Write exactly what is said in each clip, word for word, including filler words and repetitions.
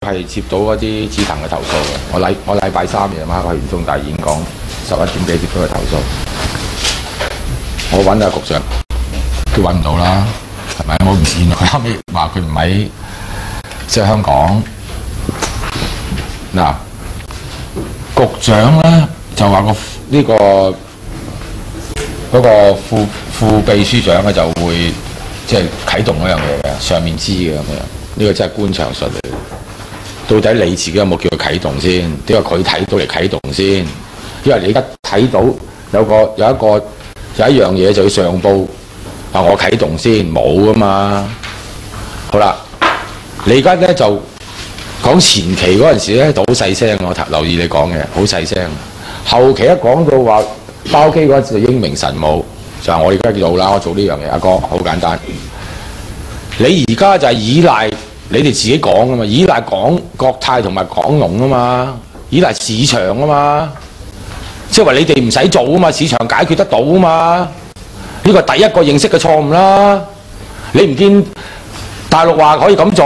係接到嗰啲紫藤嘅投訴嘅。我禮我禮拜三夜晚去完中大演講，十一點幾接到佢投訴。我揾下局長，都揾唔到啦，係咪？我唔知佢後尾話佢唔喺即係香港。嗱，局長咧就話個呢個嗰個副副秘書長咧就會即係啟動嗰樣嘢嘅，上面知嘅咁樣。呢個真係官場術嚟。到底你自己有冇叫佢啟動先？點解佢睇到嚟啟動先？因為你而家睇到有個有一個有一樣嘢就要上報，話我啟動先，冇噶嘛。好啦，你而家咧就講前期嗰陣時咧就好細聲，我留意你講嘅好細聲。後期一講到話包機嗰陣時就英明神武，就係我而家做啦，我做呢樣嘢，阿哥好簡單。你而家就係依賴。你哋自己講啊嘛，依賴港國泰同埋港龍啊嘛，依賴市場啊嘛，即係話你哋唔使做啊嘛，市場解決得到啊嘛，呢個第一個認識嘅錯誤啦。你唔見大陸話可以咁做，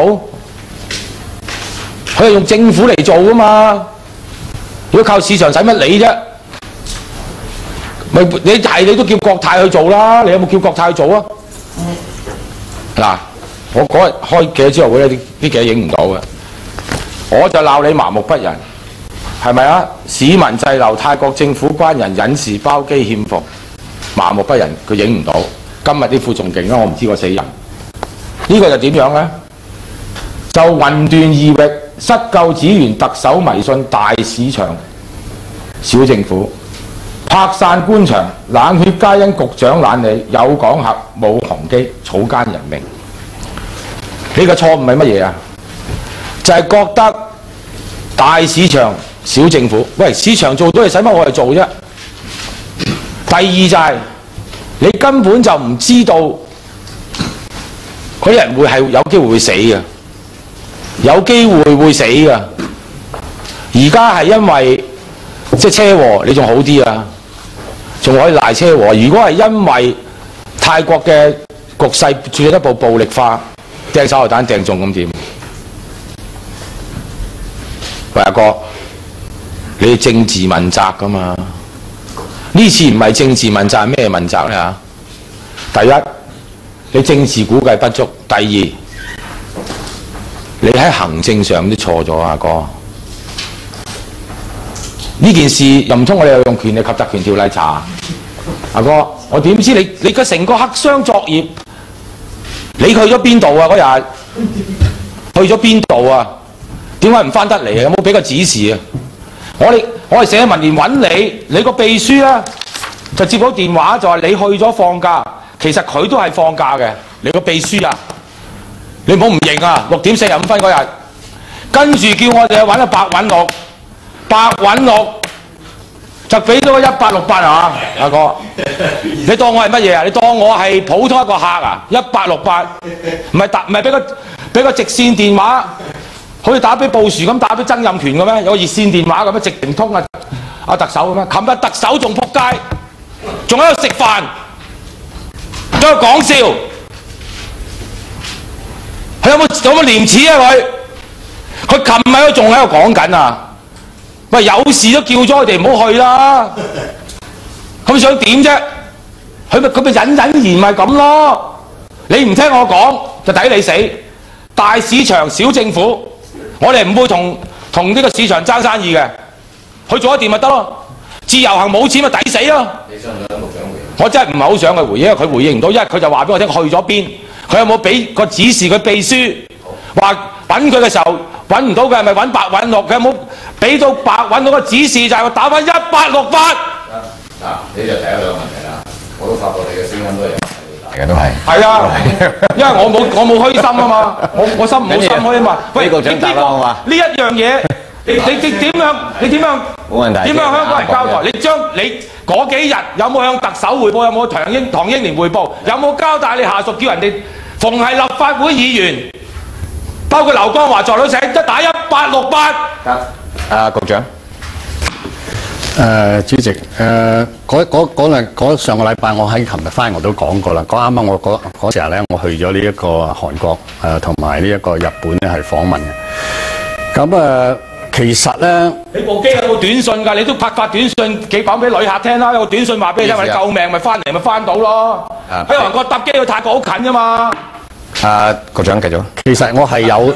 佢係用政府嚟做啊嘛。如果靠市場使乜理啫？咪你係你都叫國泰去做啦，你有冇叫國泰去做啊？嗱。我嗰日開記者招待會咧，啲記者影唔到嘅，我就鬧你麻木不仁，係咪啊？市民滯留，泰國政府關人隱事包機欠服，麻木不仁，佢影唔到。今日啲副仲勁啦，我唔知個死人。呢、呢個就點樣咧？就雲斷異域，失救只緣特首迷信大市場小政府，拍散官場，冷血皆因局長懶理，有講客冇航機，草菅人命。呢個錯誤係乜嘢啊？就係、是、覺得大市場小政府，喂，市場做到你使乜我嚟做啫？第二就係、是、你根本就唔知道嗰啲人會係有機會會死嘅，有機會會死嘅。而家係因為即係車禍，你仲好啲啊，仲可以賴車禍。如果係因為泰國嘅局勢進一步暴力化，掟手榴彈掟中咁點？喂，阿哥，你政治問責噶嘛？呢次唔係政治問責，係咩問責咧嚇？第一，你政治估計不足；第二，你喺行政上都錯咗，阿哥。呢件事又唔通我哋又用權力及特權條例查？阿哥，我點知你你嘅成個黑箱作業？你去咗邊度啊？嗰日去咗邊度啊？點解唔翻得嚟啊？有冇俾個指示啊？我哋我係社民連揾你，你個秘書咧就接到電話，就話你去咗放假，其實佢都係放假嘅。你個秘書啊，你唔好唔認啊！六點四十五分嗰日，跟住叫我哋去揾阿白韞六，白韞六就俾咗個一八六八啊！阿哥，你當我係乜嘢啊？你當我係普通一個客啊？一八六八，唔係打唔係俾個俾個直線電話，好似打俾布殊咁打俾曾蔭權嘅咩？有個熱線電話咁樣直情通啊！阿特首咁樣，琴日特首仲仆街，仲喺度食飯，仲喺度講笑，佢有冇有冇廉恥啊佢？佢琴日都仲喺度講緊啊！喂，有事都叫咗佢哋唔好去啦，咁想點啫？佢咪佢咪隱隱然咪咁咯？你唔聽我講就抵你死。大市場小政府，我哋唔會同同呢個市場爭生意嘅，佢做得掂咪得咯。自由行冇錢咪抵死咯。你想唔想局長回應？我真係唔係好想佢回應，因為佢回應唔到，因為佢就話俾我聽去咗邊，佢有冇俾個指示佢秘書話揾佢嘅時候揾唔到佢係咪揾白韞六？佢有冇俾到白韞六個指示就係打返一八六八？嗱，你就提咗兩個問題啦，我都發覺你嘅聲音都係大嘅，都係。係啊，因為我冇我冇虛心啊嘛，我我心冇心虛啊嘛。喂，局長答啦好嘛？呢一樣嘢，你你你點樣？你點樣？冇問題。點樣向港人交代？你將你嗰幾日有冇向特首匯報？有冇唐英唐英年匯報？有冇交代你下屬叫人哋逢係立法會議員？包括劉江華在內請一打一八六八。得，啊局長。 誒、呃、主席，誒嗰嗰嗰兩嗰上個禮拜，我喺琴日翻我都講過啦。嗰啱啱我嗰嗰時候咧，我去咗呢一個韓國誒同埋呢一個日本咧係訪問嘅。 咁誒、呃，其實咧， 你部機有冇短信㗎？你都拍發短信幾講俾旅客聽啦，有個短信話俾你聽，話你救命咪翻嚟咪翻到咯。喺韓國搭機去泰國好近啫嘛。 啊，局長繼續。 其實我係有，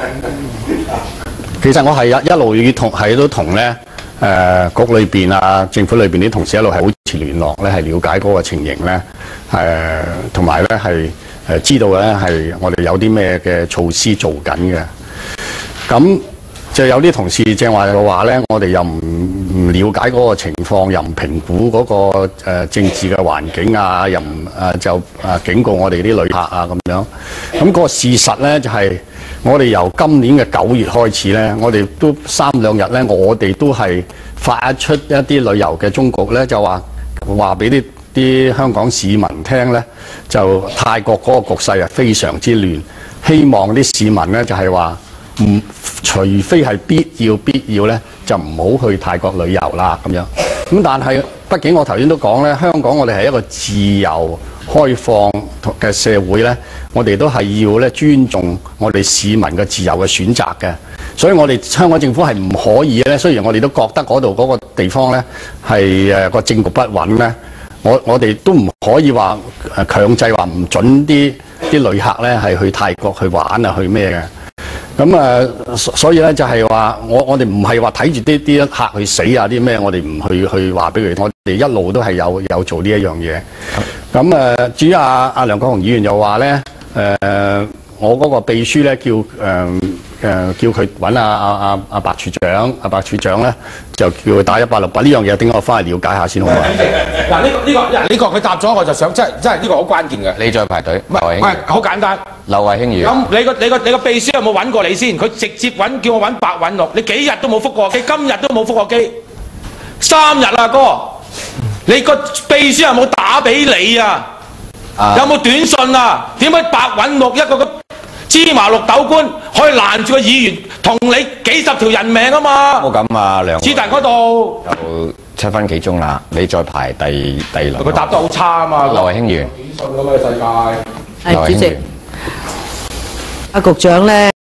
其實我係一一路與同係都同咧誒局裏邊啊、政府裏邊啲同事一路係保持聯絡咧，係了解嗰個情形咧，誒同埋咧係誒知道咧係我哋有啲咩嘅措施做緊嘅。咁就有啲同事正話嘅話咧，我哋又唔唔了解嗰個情況，又唔評估嗰、嗰個、呃、政治嘅環境啊，又唔誒就誒警告我哋啲旅客啊咁樣。咁、嗰個事實咧就係、是、我哋由今年嘅九月開始咧，我哋都三兩日咧，我哋都係發出一啲旅遊嘅忠告咧，就話話俾啲啲香港市民聽咧，就泰國嗰個局勢係非常之亂，希望啲市民咧就係話。唔，除非係必要必要咧，就唔好去泰國旅遊啦咁樣。咁但係，畢竟我頭先都講咧，香港我哋係一個自由開放嘅社會咧，我哋都係要咧尊重我哋市民嘅自由嘅選擇嘅。所以我哋香港政府係唔可以咧，雖然我哋都覺得嗰度嗰個地方咧係誒個政局不穩咧，我我哋都唔可以話誒強制話唔準啲啲旅客咧係去泰國去玩啊，去咩嘅。咁啊，所以咧就係話，我我哋唔係話睇住啲啲客去死啊啲咩，我哋唔去去話俾佢，我哋一路都係有有做呢一樣嘢。咁啊，至於阿阿梁國雄議員又話咧，誒、呃，我嗰個秘書咧叫誒誒、呃、叫佢揾阿阿阿阿白處長，阿白處長咧就叫佢打一八六八呢樣嘢，等我翻嚟了解下先好嘛？ 嗱，呢個呢個呢個佢答咗，我就想真係真係呢個好關鍵嘅。 你再排隊， 唔係，喂，好簡單。 劉慧卿議員， 咁你個你個你個秘書有冇揾過你先？佢直接揾叫我揾白韞六，你幾日都冇覆過機，今日都冇覆過機，三日啦哥，你個秘書有冇打俾你啊？啊有冇短信啊？點解白韞六一個個芝麻綠豆官可以攔住個議員同你幾十條人命啊嘛？ 冇咁啊，梁。子彈嗰度就七分幾鐘啦，你再排第第二輪。 佢答得好差啊嘛。 劉慧卿議員， 短信咁嘅世界。 係主席，阿局長咧。